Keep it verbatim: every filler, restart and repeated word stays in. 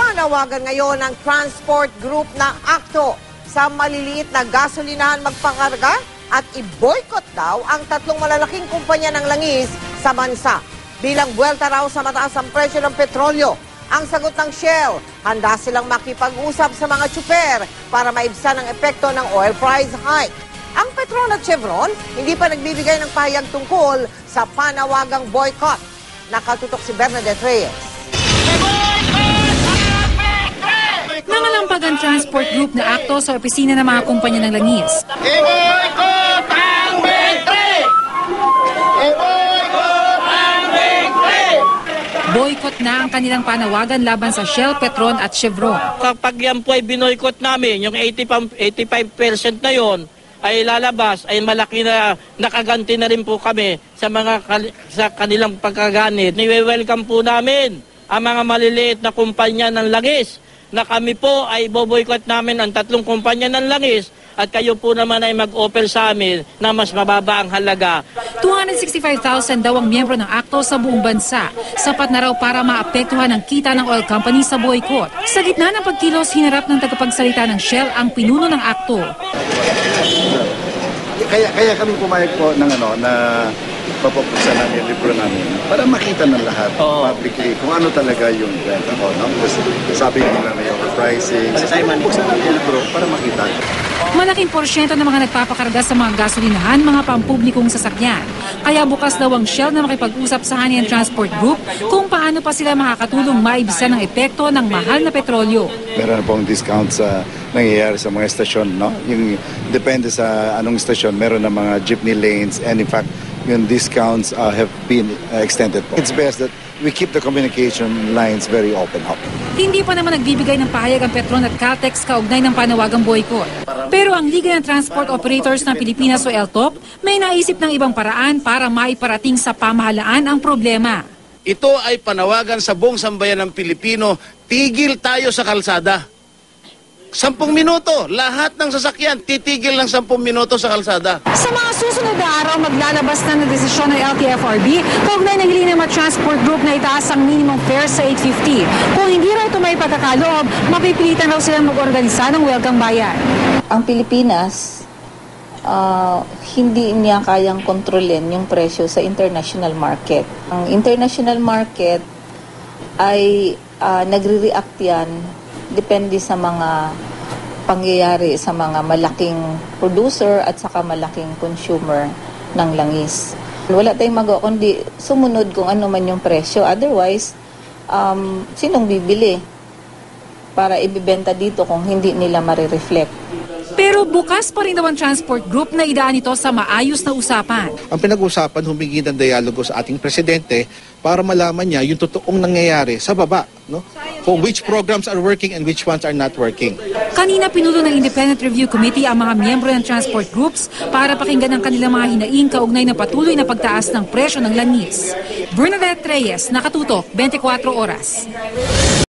Nanawagan ngayon ng transport group na ACTO sa maliliit na gasolinahan magpakarga at i-boycott daw ang tatlong malalaking kumpanya ng langis sa bansa. Bilang buwelta raw sa mataas ang presyo ng petrolyo, ang sagot ng Shell, handa silang makipag-usap sa mga tsuper para maibsan ang epekto ng oil price hike. Ang Petron at Chevron hindi pa nagbibigay ng pahayag tungkol sa panawagang boycott. Nakatutok si Bernadette Reyes. Nangalampag ang transport group na ACTO sa opisina ng mga kumpanya ng langis. I-boycott ang Victory! I-boycott ang Victory! Boycott na ang kanilang panawagan laban sa Shell, Petron at Chevron. Kapag yan po ay binoycott namin, yung eighty-five percent na yon ay lalabas, ay malaki na nakaganti na rin po kami sa mga sa kanilang pagkaganit. Niwe-welcome po namin ang mga maliliit na kumpanya ng langis na kami po ay boboycott namin ang tatlong kumpanya ng langis at kayo po naman ay mag-offer sa amin na mas mababa ang halaga. two hundred sixty-five thousand daw ang miyembro ng ACTO sa buong bansa. Sapat na raw para maapektuhan ang kita ng oil company sa boycott. Sa gitna ng pagkilos, hinarap ng tagapagsalita ng Shell ang pinuno ng ACTO. Kaya kaya kami pumayag po ng ano na papapuksan namin, libro namin para makita ng lahat oh. publicly kung ano talaga yung benta ko. No? Sabi nila na yung pricing. Buksan namin yung libro para makita. Malaking porsyento ng mga nagpapakarga sa mga gasolinahan, mga pampublikong sasakyan. Kaya bukas daw ang Shell na makipag-usap sa Hanian Transport Group kung paano pa sila makakatulong maibsan ang epekto ng mahal na petrolyo. Meron pong discount sa nangyayari sa mga estasyon. No? Yung, depende sa anong estasyon, meron na mga jeepney lanes and in fact, yung discounts uh, have been uh, extended po. It's best that we keep the communication lines very open up. Hindi pa naman nagbibigay ng pahayag ang Petron at Caltex kaugnay ng panawagang boycott. Pero ang Liga ng Transport Operators ng Pilipinas o L T O P may naisip ng ibang paraan para maiparating sa pamahalaan ang problema. Ito ay panawagan sa buong sambayan ng Pilipino, tigil tayo sa kalsada. Sampung minuto, lahat ng sasakyan titigil ng sampung minuto sa kalsada. Sa mga susunod na araw, maglalabas na ng desisyon ng L T F R B kaugnay ng hiling ng mga transport group na itaas ang minimum fare sa eight fifty. Kung hindi raw ito may pagkakaloob, mapipilitan raw silang mag-organisa ng welgang bayan. Ang Pilipinas, uh, hindi niya kayang kontrolin yung presyo sa international market. Ang international market ay uh, nagre-react yan depende sa mga pangyayari sa mga malaking producer at saka malaking consumer ng langis. Wala tayong magawa kundi sumunod kung ano man yung presyo. Otherwise, um, sinong bibili para ibibenta dito kung hindi nila marireflect? Pero bukas pa rin daw ang transport group na idaan ito sa maayos na usapan. Ang pinag-usapan, humingi ng dialogo sa ating presidente para malaman niya yung totoong nangyayari sa baba. No? Kung which programs are working and which ones are not working. Kanina pinulo ng Independent Review Committee ang mga miyembro ng transport groups para pakinggan ang kanilang mga hinaing kaugnay na patuloy na pagtaas ng presyo ng langis. Bernadette Reyes, Nakatutok, twenty-four oras.